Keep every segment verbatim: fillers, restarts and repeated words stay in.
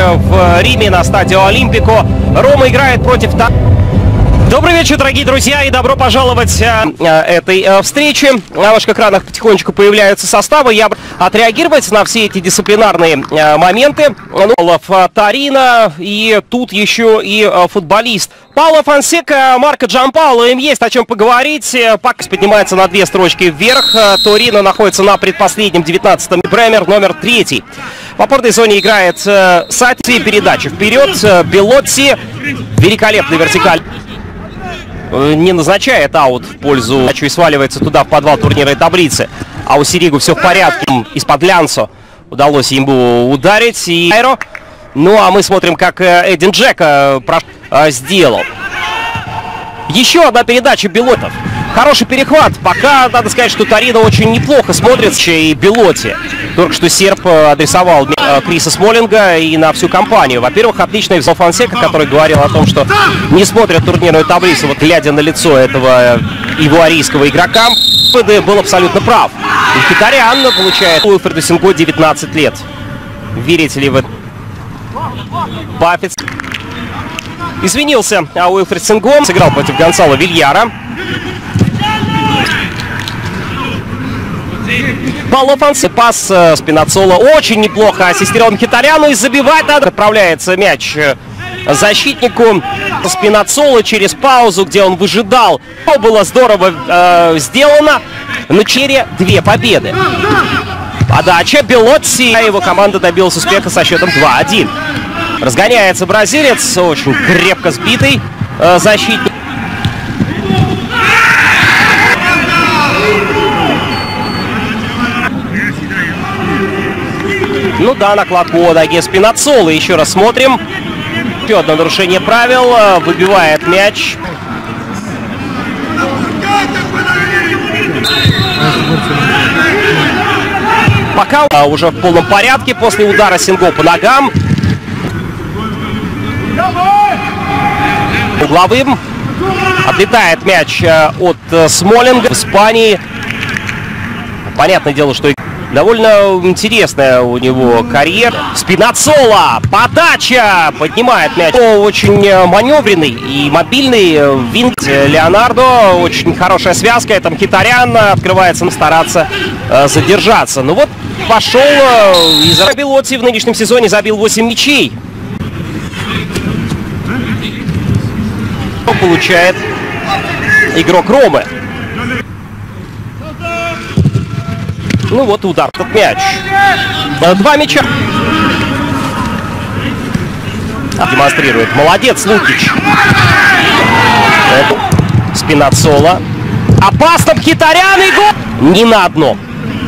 в Риме на стадио Олимпико. Рома играет против... Добрый вечер, дорогие друзья, и добро пожаловать а, а, этой а, встрече. На ваших экранах потихонечку появляются составы. Я отреагировать на все эти дисциплинарные а, моменты. Ну, а, Торино, и тут еще и а, футболист Пауло Фонсека, Марко Джампаоло. Им есть о чем поговорить. Пак поднимается на две строчки вверх. Торино находится на предпоследнем, девятнадцатом. Бремер номер третий. В опорной зоне играет э, Сати. Передача вперед. Белотти. Великолепный вертикаль. Не назначает аут в пользу, и сваливается туда в подвал турнирной таблицы. А у Сиригу все в порядке. Из-под Лянсо удалось ему ударить. И... Ну а мы смотрим, как Эдин Джека сделал. Еще одна передача Белотов. Хороший перехват. Пока надо сказать, что Торино очень неплохо смотрится. И Белотти. Только что серб адресовал Криса Смолинга и на всю компанию. Во-первых, отличный взял Фонсека, который говорил о том, что не смотрят турнирную таблицу, вот глядя на лицо этого ивуарийского игрока, был абсолютно прав. Мхитарян получает Уилфреду Синго девятнадцать лет. Верите ли вы? Баффет извинился, а Уилфред Синго сыграл против Гонсало Вильяра. Пауло Фонсека, пас э, Спинацоло очень неплохо ассистировал Мхитаряну, и забивать надо. Отправляется мяч защитнику Спинацоло через паузу, где он выжидал. Было здорово э, сделано. На чере две победы. Подача Белотти. Его команда добилась успеха со счетом два один. Разгоняется бразилец, очень крепко сбитый э, защитник. Ну да, накладку о ноге Спинацоло. Еще раз смотрим. Еще одно нарушение правил. Выбивает мяч. Пока уже в полном порядке после удара Синго по ногам. Угловым. Отлетает мяч от Смолинга в Испании. Понятное дело, что довольно интересная у него карьера. Спинацоло. Подача. Поднимает мяч. Очень маневренный и мобильный винг Леонардо. Очень хорошая связка. Это Мхитарян. Открывается стараться э, задержаться. Ну вот пошел. Э, и забил Белотти в нынешнем сезоне. Забил восемь мячей. Получает игрок Ромы. Ну вот удар, этот мяч. Два мяча. Демонстрирует. Молодец, Лукич. Спинацоло. Опасно, Мхитарян, и гол! Ни на одном.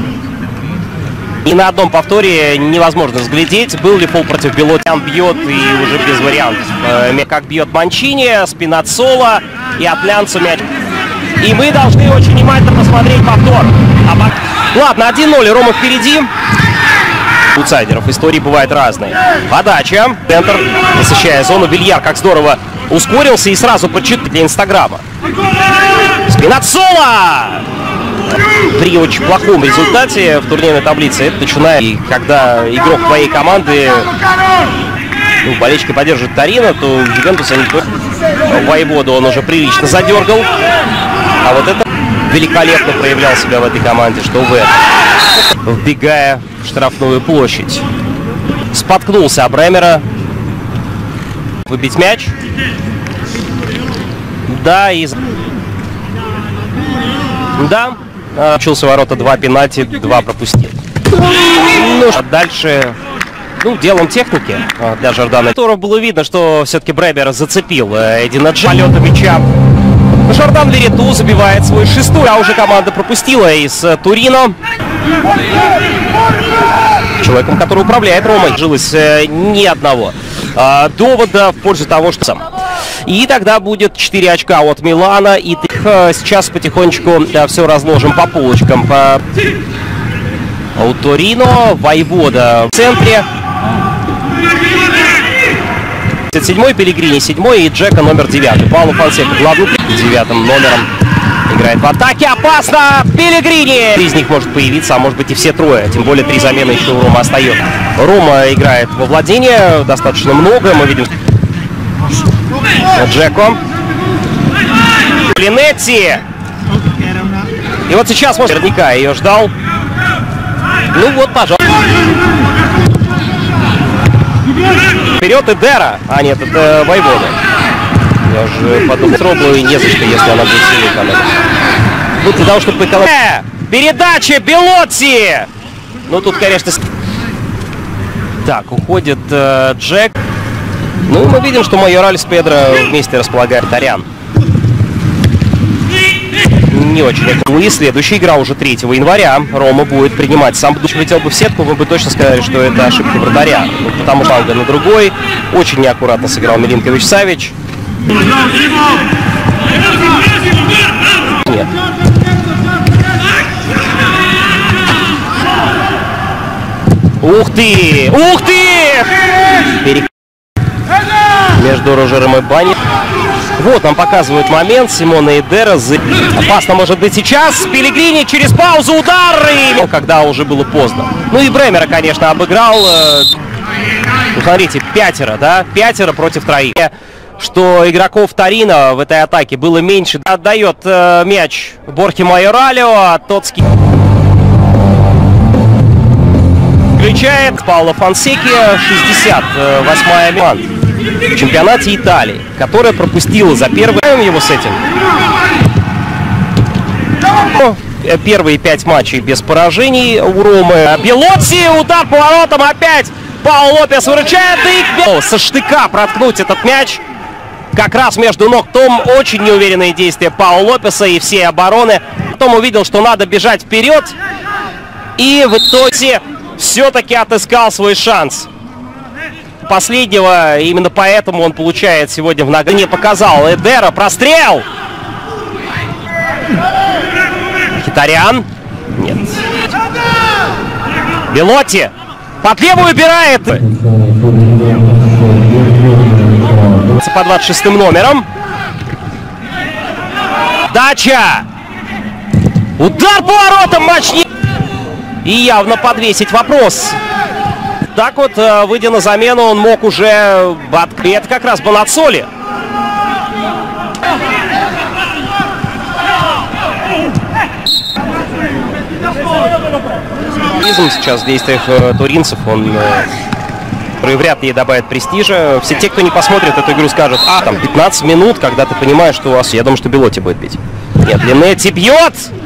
Ни на одном повторе невозможно взглядеть. Был ли фол против Белотти. Он бьет и уже без вариантов. Как бьет Манчини, Спинацоло и от Лянсо мяч. И мы должны очень внимательно посмотреть повтор. Ладно, один ноль, Рома впереди. Аутсайдеров истории бывают разные. Подача. Центр, насыщая зону. Вильяр как здорово ускорился и сразу подчитал для Инстаграма. Спинацоло! При очень плохом результате в турнирной таблице. Это начинает, и когда игрок твоей команды, ну, болельщики поддерживают Торино, то Ювентус они Вайводу он уже прилично задергал. А вот это великолепно проявлял себя в этой команде, что вы, вбегая в штрафную площадь. Споткнулся о Бремера. Выбить мяч. Да, и... Да, учился ворота, два пенальти, два пропустил. Ну, а дальше... Ну, делом техники для Жордана. Было видно, что все-таки Бремер зацепил Эдина Джека. Полета мяча. Жордан Верету забивает свой шестой, а уже команда пропустила из Торино. Человеком, который управляет Ромой, жилось э, ни одного э, довода в пользу того, что сам. И тогда будет четыре очка от Милана. И э, сейчас потихонечку э, все разложим по полочкам. По... У Торино, Вайвода в центре. седьмой Пелегрини, седьмой и Джека номер девятый. Пауло Фонсека главным девятым номером играет в атаке. Опасно! Пелегрини! Из них может появиться, а может быть и все трое. Тем более три замены еще у Рома остается. Рома играет во владение достаточно много. Мы видим Джеко. Линетти. И вот сейчас, может, наверняка ее ждал. Ну вот, пожалуйста. Вперед Эдера. А нет, это Войвода. Я уже подумал, Роблу и не за что, если она будет сильной экономить. Ну, для того, чтобы поэкономить. Э, передача Белотти! Ну, тут, конечно... Так, уходит э, Джек. Ну, мы видим, что Майораль с Педро вместе располагает Тарян. Не очень. Ну и следующая игра уже третьего января. Рома будет принимать. Сам летел бы в сетку, мы бы точно сказали, что это ошибка вратаря. Ну, потому что Анга на другой. Очень неаккуратно сыграл Милинкович Савич. Нет. Ух ты! Ух ты! Перек... Между Рожером и Бани. Вот нам показывают момент. Симона Эдера. Опасно может быть сейчас. Пелегрини через паузу удар. И... Когда уже было поздно. Ну и Бремера, конечно, обыграл. Ну, смотрите, пятеро, да? Пятеро против троих. Что игроков Торино в этой атаке было меньше. Отдает э, мяч Борхе Майоралио, а Тоцкий включает Пауло Фонсеки. шестьдесят восьмая команда в чемпионате Италии, которая пропустила за первый его с этим. Первые пять матчей без поражений у Ромы. Белотти, удар поворотом опять. Пао Лопес выручает и со штыка проткнуть этот мяч. Как раз между ног Том. Очень неуверенные действия Пао Лопеса и всей обороны. Потом увидел, что надо бежать вперед. И в итоге все-таки отыскал свой шанс. Последнего, именно поэтому он получает сегодня в награду. Не показал Эдера. Прострел! Хитарян. Нет. Белотти. Под левую убирает. По двадцать шестым номером. Дача. Удар по воротам. Матч не... И явно подвесить вопрос. Так вот, выйдя на замену, он мог уже... Это как раз Бонацоли. Сейчас в действиях туринцев он вряд ли добавит престижа. Все те, кто не посмотрит эту игру, скажут: а, там пятнадцать минут, когда ты понимаешь, что у вас... Я думаю, что Белотти будет бить. Нет, Линетти бьет!